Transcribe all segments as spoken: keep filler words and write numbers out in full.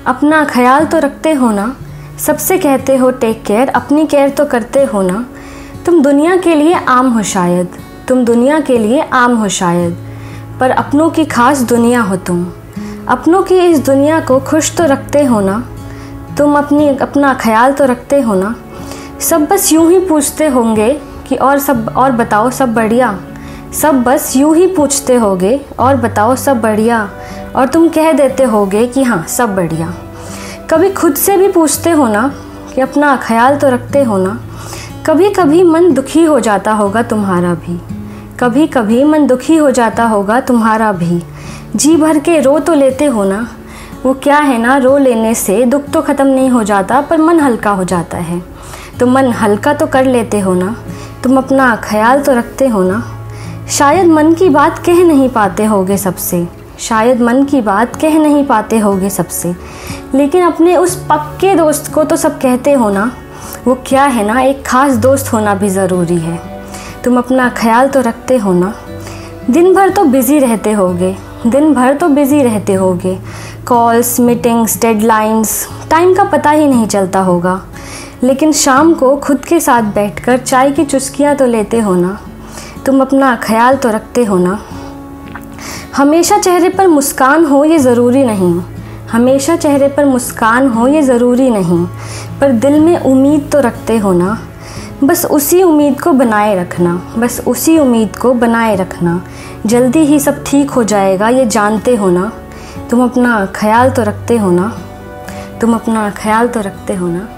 अपना ख्याल तो रखते हो ना, सबसे कहते हो टेक केयर, अपनी केयर तो करते हो ना। तुम दुनिया के लिए आम हो शायद, तुम दुनिया के लिए आम हो शायद, पर अपनों की खास दुनिया हो तुम। अपनों की इस दुनिया को खुश तो रखते हो ना, तुम अपनी अपना ख्याल तो रखते हो ना। सब बस यूं ही पूछते होंगे कि और सब और बताओ सब बढ़िया, सब बस यूं ही पूछते होगे और बताओ सब बढ़िया, और तुम कह देते होगे कि हाँ सब बढ़िया। कभी खुद से भी पूछते हो ना कि अपना ख्याल तो रखते हो ना। कभी कभी मन दुखी हो जाता होगा तुम्हारा भी, कभी कभी मन दुखी हो जाता होगा तुम्हारा भी। जी भर के रो तो लेते हो ना, वो क्या है ना, रो लेने से दुख तो ख़त्म नहीं हो जाता पर मन हल्का हो जाता है। तो मन हल्का तो कर लेते हो ना, तुम अपना ख्याल तो रखते हो ना। शायद मन की बात कह नहीं पाते होगे सबसे, शायद मन की बात कह नहीं पाते होगे सबसे, लेकिन अपने उस पक्के दोस्त को तो सब कहते हो ना। वो क्या है ना, एक ख़ास दोस्त होना भी ज़रूरी है। तुम अपना ख्याल तो रखते हो ना। दिन भर तो बिज़ी रहते होगे, दिन भर तो बिज़ी रहते होगे, कॉल्स, मीटिंग्स, डेडलाइंस, टाइम का पता ही नहीं चलता होगा। लेकिन शाम को खुद के साथ बैठकर चाय की चुस्कियाँ तो लेते हो ना। तुम अपना ख्याल तो रखते हो ना। हमेशा चेहरे पर मुस्कान हो ये ज़रूरी नहीं, हमेशा चेहरे पर मुस्कान हो ये ज़रूरी नहीं, पर दिल में उम्मीद तो रखते हो ना। बस उसी उम्मीद को बनाए रखना, बस उसी उम्मीद को बनाए रखना। जल्दी ही सब ठीक हो जाएगा ये जानते हो ना। तुम अपना ख्याल तो रखते हो ना, तुम अपना ख्याल तो रखते हो ना।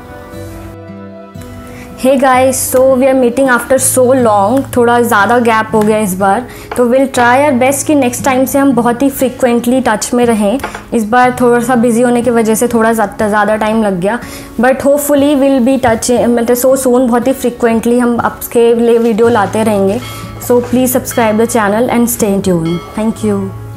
Hey guys, so we are meeting after so long, थोड़ा ज़्यादा गैप हो गया इस बार, तो विल ट्राई आवर बेस्ट कि नेक्स्ट टाइम से हम बहुत ही फ्रीक्वेंटली टच में रहें। इस बार थोड़ा सा बिजी होने की वजह से थोड़ा ज़्यादा टाइम लग गया, but hopefully will be touch मतलब सो सून, बहुत ही फ्रीक्वेंटली हम आपके लिए वीडियो लाते रहेंगे। So please subscribe the channel and stay tuned. Thank you.